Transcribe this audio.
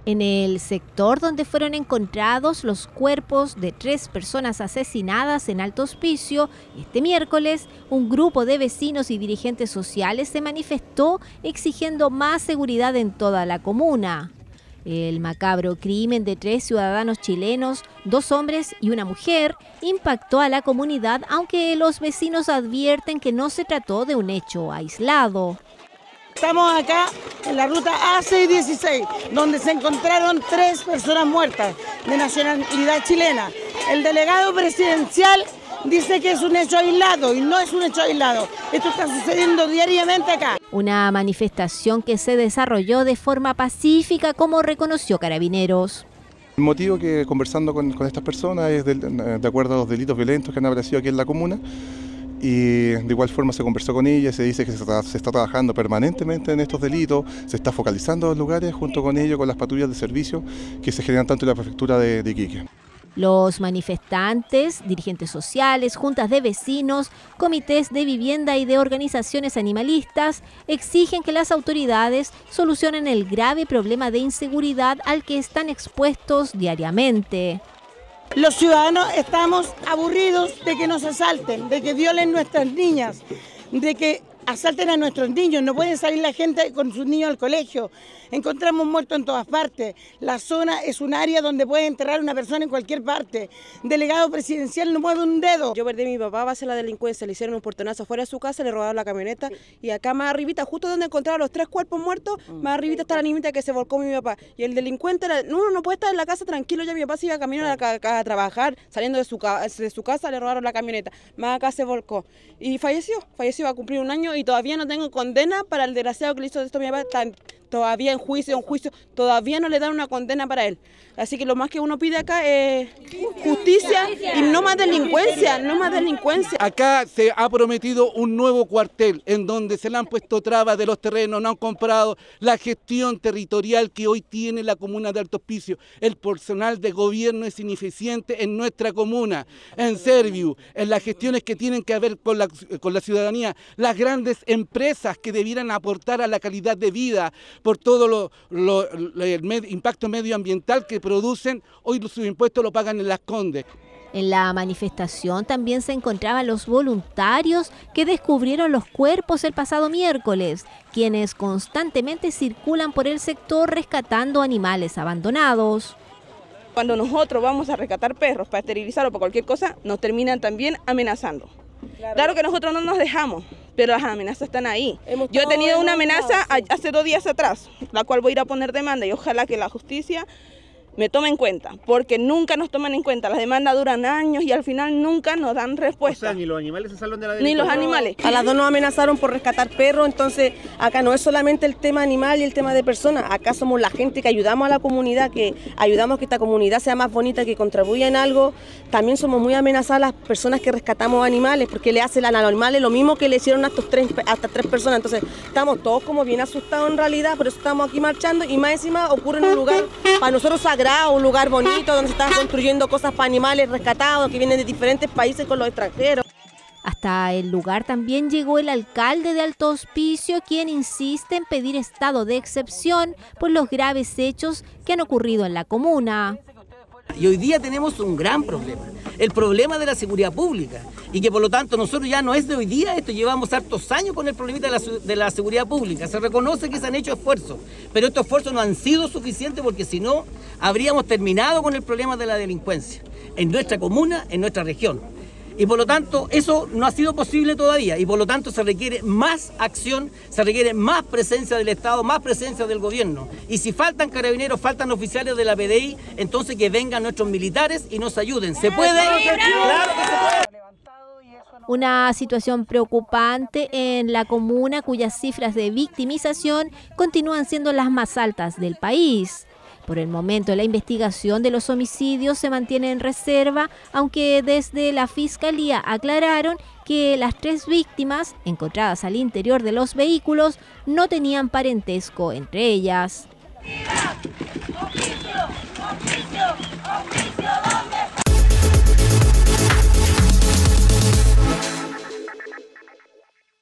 En el sector donde fueron encontrados los cuerpos de 3 personas asesinadas en Alto Hospicio, este miércoles, un grupo de vecinos y dirigentes sociales se manifestó exigiendo más seguridad en toda la comuna. El macabro crimen de 3 ciudadanos chilenos, 2 hombres y una mujer, impactó a la comunidad, aunque los vecinos advierten que no se trató de un hecho aislado. Estamos acá en la ruta A616, donde se encontraron 3 personas muertas de nacionalidad chilena. El delegado presidencial dice que es un hecho aislado y no es un hecho aislado. Esto está sucediendo diariamente acá. Una manifestación que se desarrolló de forma pacífica, como reconoció Carabineros. El motivo que conversando con estas personas es de acuerdo a los delitos violentos que han aparecido aquí en la comuna. Y de igual forma se conversó con ella, se dice que se está trabajando permanentemente en estos delitos, se está focalizando los lugares junto con ello, con las patrullas de servicio que se generan tanto en la prefectura de Iquique. Los manifestantes, dirigentes sociales, juntas de vecinos, comités de vivienda y de organizaciones animalistas exigen que las autoridades solucionen el grave problema de inseguridad al que están expuestos diariamente. Los ciudadanos estamos aburridos de que nos asalten, de que violen nuestras niñas, de que asalten a nuestros niños. No puede salir la gente con sus niños al colegio. Encontramos muertos en todas partes. La zona es un área donde puede enterrar a una persona en cualquier parte. Delegado presidencial no mueve un dedo. Yo perdí a mi papá a base de la delincuencia. Le hicieron un portonazo afuera de su casa, le robaron la camioneta. Y acá más arribita, justo donde encontraron los 3 cuerpos muertos, más arribita está la niñita que se volcó mi papá. Y el delincuente, no puede estar en la casa tranquilo. Ya mi papá se iba camino a trabajar, saliendo de su casa, le robaron la camioneta. Más acá se volcó. Y falleció a cumplir 1 año y todavía no tengo condena para el desgraciado que le hizo esto a mi papá. Todavía en juicio, todavía no le dan una condena para él. Así que lo más que uno pide acá es justicia y no más delincuencia, no más delincuencia. Acá se ha prometido un nuevo cuartel en donde se le han puesto trabas de los terrenos, no han comprado la gestión territorial que hoy tiene la comuna de Alto Hospicio. El personal de gobierno es ineficiente en nuestra comuna, en Serviu, en las gestiones que tienen que ver con la ciudadanía, las grandes empresas que debieran aportar a la calidad de vida, por todo el impacto medioambiental que producen, hoy sus impuestos lo pagan en Las Condes. En la manifestación también se encontraban los voluntarios que descubrieron los cuerpos el pasado miércoles, quienes constantemente circulan por el sector rescatando animales abandonados. Cuando nosotros vamos a rescatar perros para esterilizar o para cualquier cosa, nos terminan también amenazando. Claro que nosotros no nos dejamos, pero las amenazas están ahí. Yo he tenido una amenaza hace 2 días atrás, la cual voy a ir a poner demanda y ojalá que la justicia me tome en cuenta, porque nunca nos toman en cuenta. Las demandas duran años y al final nunca nos dan respuesta. O sea, ni los animales se salvan de la delincuencia. Ni los animales. A las 2 nos amenazaron por rescatar perros, entonces acá no es solamente el tema animal y el tema de personas, acá somos la gente que ayudamos a la comunidad, que ayudamos a que esta comunidad sea más bonita, que contribuya en algo. También somos muy amenazadas las personas que rescatamos animales, porque le hacen a los animales lo mismo que le hicieron a estas 3 personas, entonces estamos todos como bien asustados en realidad, por eso estamos aquí marchando y más encima ocurre en un lugar para nosotros sagrado, un lugar bonito donde se están construyendo cosas para animales rescatados que vienen de diferentes países con los extranjeros. Hasta el lugar también llegó el alcalde de Alto Hospicio, quien insiste en pedir estado de excepción por los graves hechos que han ocurrido en la comuna. Y hoy día tenemos un gran problema, el problema de la seguridad pública, y que por lo tanto nosotros ya no es de hoy día, esto llevamos hartos años con el problemita de la seguridad pública. Se reconoce que se han hecho esfuerzos, pero estos esfuerzos no han sido suficientes porque si no, habríamos terminado con el problema de la delincuencia en nuestra comuna, en nuestra región. Y por lo tanto eso no ha sido posible todavía y por lo tanto se requiere más acción, se requiere más presencia del Estado, más presencia del gobierno. Y si faltan carabineros, faltan oficiales de la PDI, entonces que vengan nuestros militares y nos ayuden. ¿Se puede? ¡Claro que se puede! Una situación preocupante en la comuna cuyas cifras de victimización continúan siendo las más altas del país. Por el momento, la investigación de los homicidios se mantiene en reserva, aunque desde la Fiscalía aclararon que las 3 víctimas, encontradas al interior de los vehículos, no tenían parentesco entre ellas. ¡Viva! ¡Oficio! ¡Oficio!